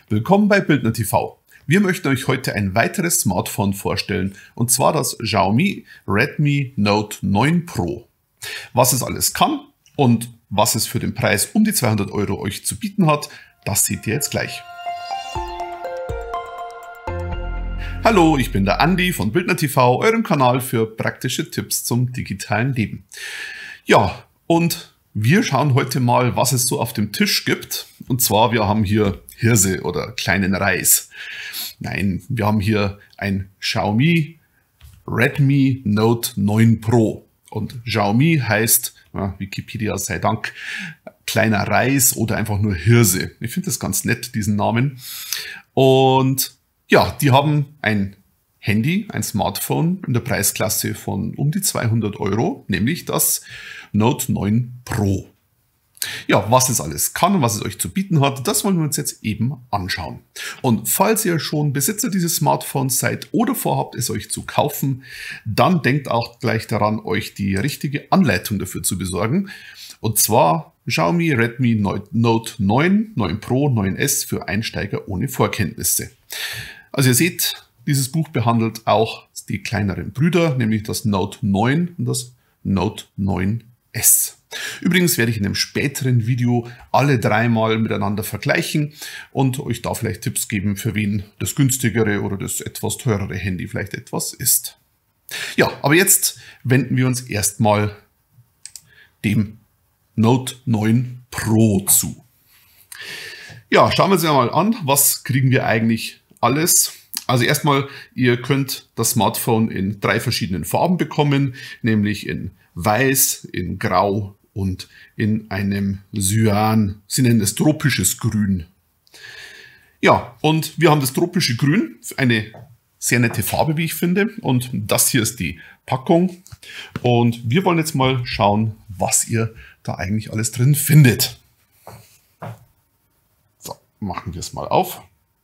Willkommen bei Bildner TV. Wir möchten euch heute ein weiteres Smartphone vorstellen, und zwar das Xiaomi Redmi Note 9 Pro. Was es alles kann und was es für den Preis um die 200 € euch zu bieten hat, das seht ihr jetzt gleich. Hallo, ich bin der Andi von Bildner TV, eurem Kanal für praktische Tipps zum digitalen Leben. Ja, und wir schauen heute mal, was es so auf dem Tisch gibt. Und zwar, wir haben hier Hirse oder kleinen Reis. Nein, wir haben hier ein Xiaomi Redmi Note 9 Pro. Und Xiaomi heißt, ja, Wikipedia sei Dank, kleiner Reis oder einfach nur Hirse. Ich finde das ganz nett, diesen Namen. Und ja, die haben ein Handy, ein Smartphone in der Preisklasse von um die 200 €, nämlich das Note 9 Pro. Ja, was es alles kann und was es euch zu bieten hat, das wollen wir uns jetzt eben anschauen. Und falls ihr schon Besitzer dieses Smartphones seid oder vorhabt, es euch zu kaufen, dann denkt auch gleich daran, euch die richtige Anleitung dafür zu besorgen. Und zwar Xiaomi Redmi Note 9 Pro, 9S für Einsteiger ohne Vorkenntnisse. Also ihr seht, dieses Buch behandelt auch die kleineren Brüder, nämlich das Note 9 und das Note 9S. Übrigens werde ich in einem späteren Video alle dreimal miteinander vergleichen und euch da vielleicht Tipps geben, für wen das günstigere oder das etwas teurere Handy vielleicht etwas ist. Ja, aber jetzt wenden wir uns erstmal dem Note 9 Pro zu. Ja, schauen wir uns ja mal an, was kriegen wir eigentlich alles. Also erstmal, ihr könnt das Smartphone in 3 verschiedenen Farben bekommen, nämlich in Weiß, in Grau und in einem Cyan. Sie nennen es tropisches Grün. Ja, und wir haben das tropische Grün, eine sehr nette Farbe, wie ich finde. Und das hier ist die Packung. Und wir wollen jetzt mal schauen, was ihr da eigentlich alles drin findet. So, machen wir es mal auf.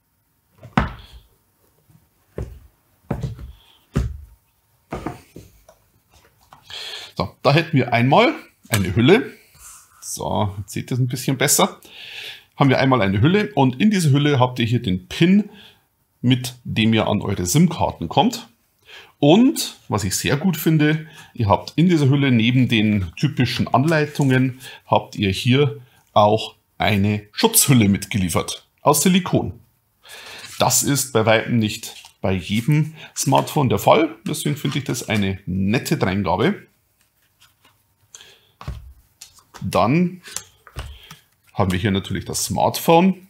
So, da hätten wir einmal eine Hülle. So, jetzt seht ihr es ein bisschen besser. Haben wir einmal eine Hülle und in dieser Hülle habt ihr hier den PIN, mit dem ihr an eure SIM-Karten kommt. Und, was ich sehr gut finde, ihr habt in dieser Hülle neben den typischen Anleitungen, habt ihr hier auch eine Schutzhülle mitgeliefert aus Silikon. Das ist bei weitem nicht bei jedem Smartphone der Fall. Deswegen finde ich das eine nette Dreingabe. Dann haben wir hier natürlich das Smartphone.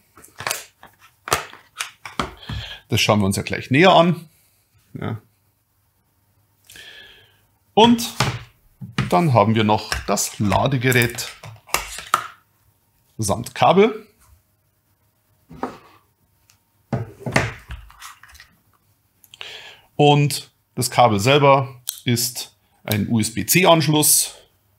Das schauen wir uns ja gleich näher an. Ja. Und dann haben wir noch das Ladegerät samt Kabel. Und das Kabel selber ist ein USB-C-Anschluss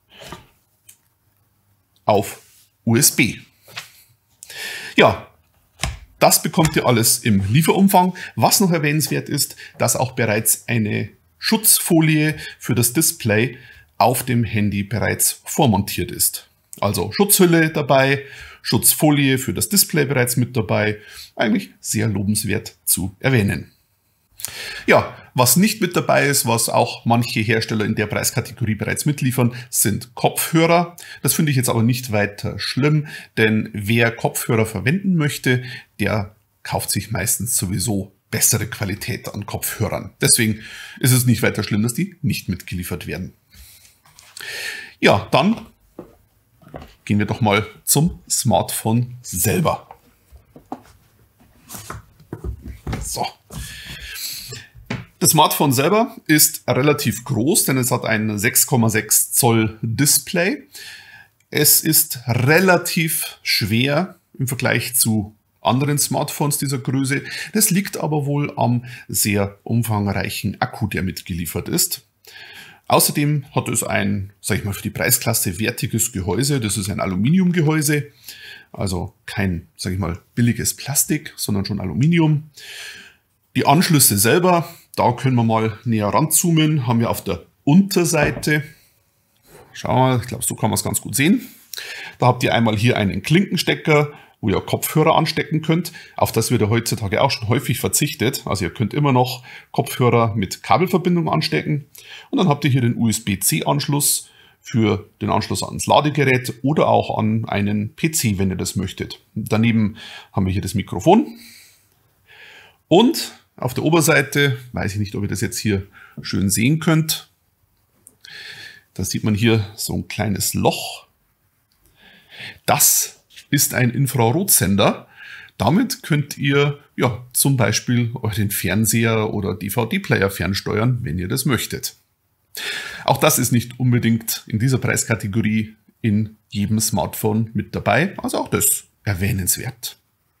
auf USB. Ja, das bekommt ihr alles im Lieferumfang. Was noch erwähnenswert ist, dass auch bereits eine Schutzfolie für das Display auf dem Handy bereits vormontiert ist. Also Schutzhülle dabei, Schutzfolie für das Display bereits mit dabei. Eigentlich sehr lobenswert zu erwähnen. Ja, was nicht mit dabei ist, was auch manche Hersteller in der Preiskategorie bereits mitliefern, sind Kopfhörer. Das finde ich jetzt aber nicht weiter schlimm, denn wer Kopfhörer verwenden möchte, der kauft sich meistens sowieso bessere Qualität an Kopfhörern. Deswegen ist es nicht weiter schlimm, dass die nicht mitgeliefert werden. Ja, dann gehen wir doch mal zum Smartphone selber. So. Das Smartphone selber ist relativ groß, denn es hat ein 6,6 Zoll Display. Es ist relativ schwer im Vergleich zu anderen Smartphones dieser Größe. Das liegt aber wohl am sehr umfangreichen Akku, der mitgeliefert ist. Außerdem hat es ein, sag ich mal, für die Preisklasse wertiges Gehäuse. Das ist ein Aluminiumgehäuse, also kein, sag ich mal, billiges Plastik, sondern schon Aluminium. Die Anschlüsse selber, da können wir mal näher ranzoomen, haben wir auf der Unterseite. Schauen wir mal, ich glaube, so kann man es ganz gut sehen. Da habt ihr einmal hier einen Klinkenstecker wo ihr Kopfhörer anstecken könnt. Auf das wird ja heutzutage auch schon häufig verzichtet. Also ihr könnt immer noch Kopfhörer mit Kabelverbindung anstecken. Und dann habt ihr hier den USB-C-Anschluss für den Anschluss ans Ladegerät oder auch an einen PC, wenn ihr das möchtet. Daneben haben wir hier das Mikrofon. Und auf der Oberseite, weiß ich nicht, ob ihr das jetzt hier schön sehen könnt, da sieht man hier so ein kleines Loch. Das ist ein Infrarotsender. Damit könnt ihr ja zum Beispiel euren Fernseher oder DVD-Player fernsteuern, wenn ihr das möchtet. Auch das ist nicht unbedingt in dieser Preiskategorie in jedem Smartphone mit dabei. Also auch das erwähnenswert.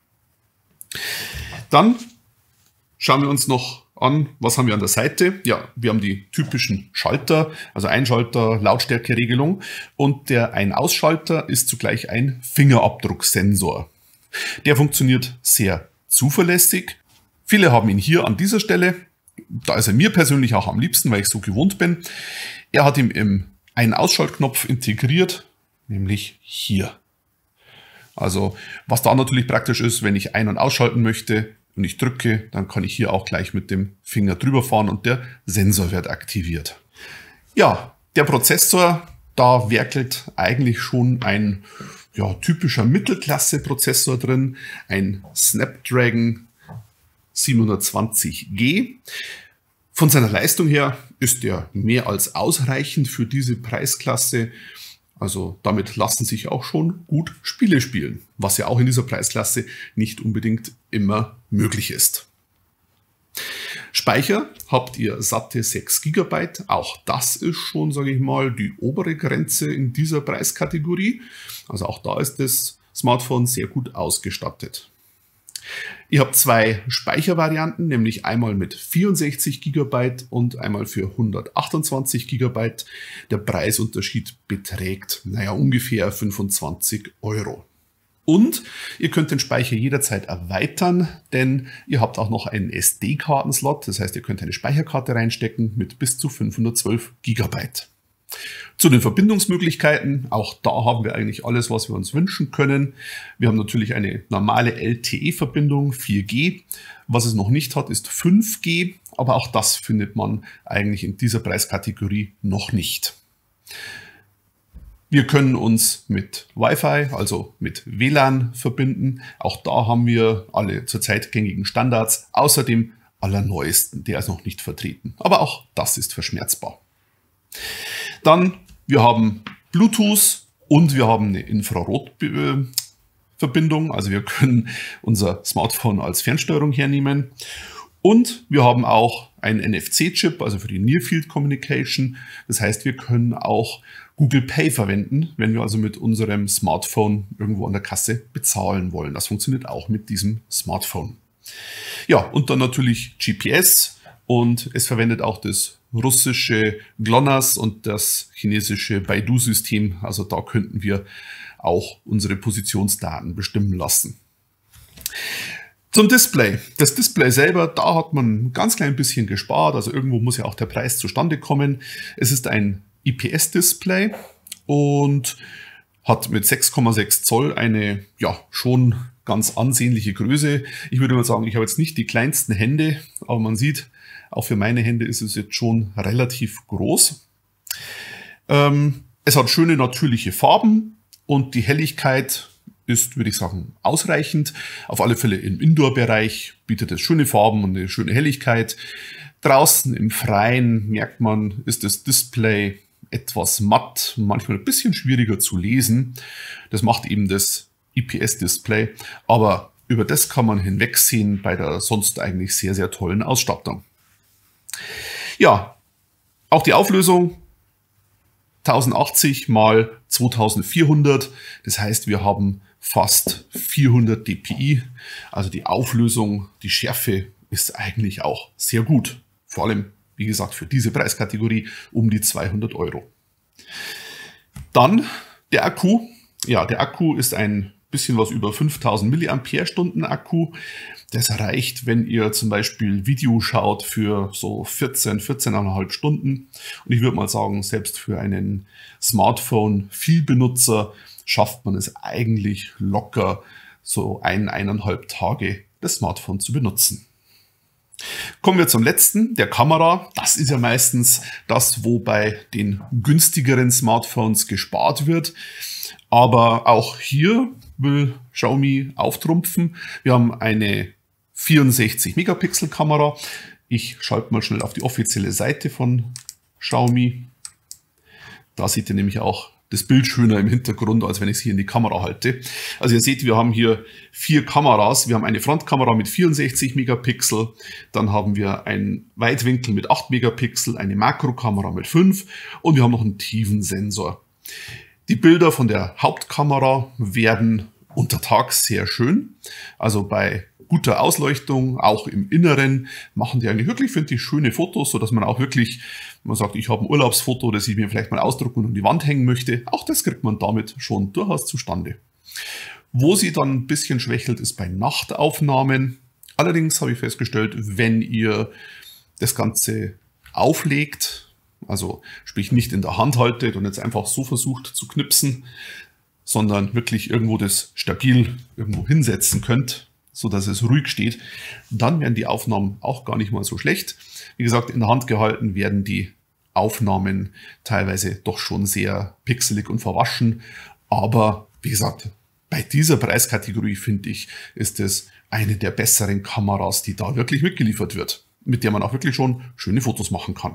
Dann schauen wir uns noch an, was haben wir an der Seite? Ja, wir haben die typischen Schalter, also Einschalter, Lautstärkeregelung und der Ein-Aus-Schalter ist zugleich ein Fingerabdrucksensor. Der funktioniert sehr zuverlässig. Viele haben ihn hier an dieser Stelle. Da ist er mir persönlich auch am liebsten, weil ich so gewohnt bin. Er hat ihn im Ein-Ausschaltknopf integriert, nämlich hier. Also was da natürlich praktisch ist, wenn ich ein- und ausschalten möchte und ich drücke, dann kann ich hier auch gleich mit dem Finger drüber fahren und der Sensor wird aktiviert. Ja, der Prozessor, da werkelt eigentlich schon ein typischer Mittelklasse-Prozessor drin, ein Snapdragon 720G. Von seiner Leistung her ist er mehr als ausreichend für diese Preisklasse. Also damit lassen sich auch schon gut Spiele spielen, was ja auch in dieser Preisklasse nicht unbedingt immer möglich ist. Speicher habt ihr satte 6 GB. Auch das ist schon, sage ich mal, die obere Grenze in dieser Preiskategorie. Also auch da ist das Smartphone sehr gut ausgestattet. Ihr habt zwei Speichervarianten, nämlich einmal mit 64 GB und einmal für 128 GB. Der Preisunterschied beträgt, ungefähr 25 €. Und ihr könnt den Speicher jederzeit erweitern, denn ihr habt auch noch einen SD-Kartenslot. Das heißt, ihr könnt eine Speicherkarte reinstecken mit bis zu 512 GB. Zu den Verbindungsmöglichkeiten, auch da haben wir eigentlich alles, was wir uns wünschen können. Wir haben natürlich eine normale LTE-Verbindung 4G. Was es noch nicht hat, ist 5G, aber auch das findet man eigentlich in dieser Preiskategorie noch nicht. Wir können uns mit Wi-Fi, also mit WLAN verbinden. Auch da haben wir alle zurzeit gängigen Standards, außer dem allerneuesten, der ist noch nicht vertreten. Aber auch das ist verschmerzbar. Dann, wir haben Bluetooth und wir haben eine Infrarotverbindung. Also wir können unser Smartphone als Fernsteuerung hernehmen. Und wir haben auch einen NFC-Chip, also für die Near Field Communication. Das heißt, wir können auch Google Pay verwenden, wenn wir also mit unserem Smartphone irgendwo an der Kasse bezahlen wollen. Das funktioniert auch mit diesem Smartphone. Ja, und dann natürlich GPS und es verwendet auch das russische GLONASS und das chinesische Baidu-System. Also da könnten wir auch unsere Positionsdaten bestimmen lassen. Zum Display. Das Display selber, da hat man ein ganz klein bisschen gespart. Also irgendwo muss ja auch der Preis zustande kommen. Es ist ein IPS-Display und hat mit 6,6 Zoll eine schon ganz ansehnliche Größe. Ich würde mal sagen, ich habe jetzt nicht die kleinsten Hände, aber man sieht, auch für meine Hände ist es jetzt schon relativ groß. Es hat schöne natürliche Farben und die Helligkeit ist, würde ich sagen, ausreichend. Auf alle Fälle im Indoor-Bereich bietet es schöne Farben und eine schöne Helligkeit. Draußen im Freien merkt man, ist das Display etwas matt, manchmal ein bisschen schwieriger zu lesen. Das macht eben das IPS-Display, aber über das kann man hinwegsehen bei der sonst eigentlich sehr, sehr tollen Ausstattung. Ja, auch die Auflösung 1080 x 2400, das heißt, wir haben fast 400 dpi, also die Auflösung, die Schärfe ist eigentlich auch sehr gut, vor allem, wie gesagt, für diese Preiskategorie um die 200 €. Dann der Akku. Ja, der Akku ist ein bisschen was über 5000 mAh Akku. Das reicht, wenn ihr zum Beispiel Video schaut für so 14,5 Stunden. Und ich würde mal sagen, selbst für einen Smartphone-Vielbenutzer schafft man es eigentlich locker so 1,5 Tage das Smartphone zu benutzen. Kommen wir zum letzten, der Kamera. Das ist ja meistens das, wo bei den günstigeren Smartphones gespart wird. Aber auch hier will Xiaomi auftrumpfen. Wir haben eine 64 Megapixel Kamera. Ich schalte mal schnell auf die offizielle Seite von Xiaomi. Da seht ihr nämlich auch das Bild schöner im Hintergrund, als wenn ich es hier in die Kamera halte. Also ihr seht, wir haben hier 4 Kameras. Wir haben eine Frontkamera mit 64 Megapixel. Dann haben wir einen Weitwinkel mit 8 Megapixel, eine Makrokamera mit 5 und wir haben noch einen Tiefensensor. Die Bilder von der Hauptkamera werden untertags sehr schön. Also bei guter Ausleuchtung, auch im Inneren, machen die eigentlich wirklich, finde ich, schöne Fotos, sodass man auch wirklich, wenn man sagt, ich habe ein Urlaubsfoto, das ich mir vielleicht mal ausdrucken und an die Wand hängen möchte, auch das kriegt man damit schon durchaus zustande. Wo sie dann ein bisschen schwächelt, ist bei Nachtaufnahmen. Allerdings habe ich festgestellt, wenn ihr das Ganze auflegt, also sprich nicht in der Hand haltet und jetzt einfach so versucht zu knipsen, sondern wirklich irgendwo das stabil irgendwo hinsetzen könnt, so dass es ruhig steht, dann werden die Aufnahmen auch gar nicht mal so schlecht. Wie gesagt, in der Hand gehalten werden die Aufnahmen teilweise doch schon sehr pixelig und verwaschen. Aber wie gesagt, bei dieser Preiskategorie finde ich, ist es eine der besseren Kameras, die da wirklich mitgeliefert wird, mit der man auch wirklich schon schöne Fotos machen kann.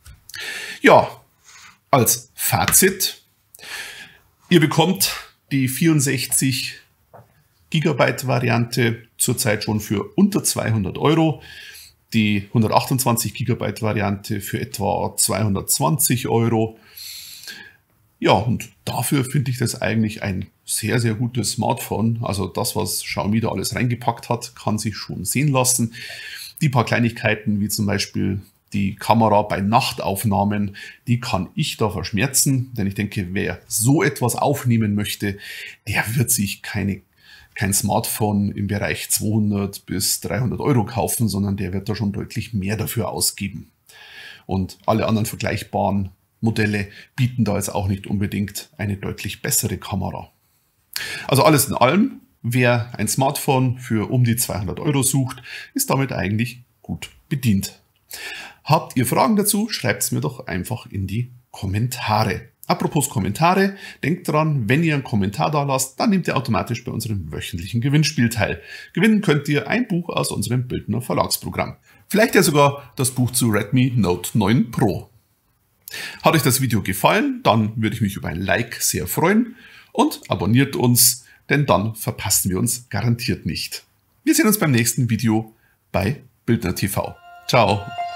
Ja, als Fazit, ihr bekommt die 64 GB Variante zurzeit schon für unter 200 €, die 128 GB Variante für etwa 220 €. Ja, und dafür finde ich das eigentlich ein sehr, sehr gutes Smartphone. Also das, was Xiaomi da alles reingepackt hat, kann sich schon sehen lassen. Die paar Kleinigkeiten, wie zum Beispiel die Kamera bei Nachtaufnahmen, die kann ich da verschmerzen, denn ich denke, wer so etwas aufnehmen möchte, der wird sich kein Smartphone im Bereich 200 bis 300 € kaufen, sondern der wird da schon deutlich mehr dafür ausgeben. Und alle anderen vergleichbaren Modelle bieten da jetzt auch nicht unbedingt eine deutlich bessere Kamera. Also alles in allem, wer ein Smartphone für um die 200 € sucht, ist damit eigentlich gut bedient. Habt ihr Fragen dazu? Schreibt es mir doch einfach in die Kommentare. Apropos Kommentare, denkt dran, wenn ihr einen Kommentar da lasst, dann nehmt ihr automatisch bei unserem wöchentlichen Gewinnspiel teil. Gewinnen könnt ihr ein Buch aus unserem Bildner Verlagsprogramm. Vielleicht ja sogar das Buch zu Redmi Note 9 Pro. Hat euch das Video gefallen, dann würde ich mich über ein Like sehr freuen und abonniert uns, denn dann verpassen wir uns garantiert nicht. Wir sehen uns beim nächsten Video bei Bildner TV. Ciao!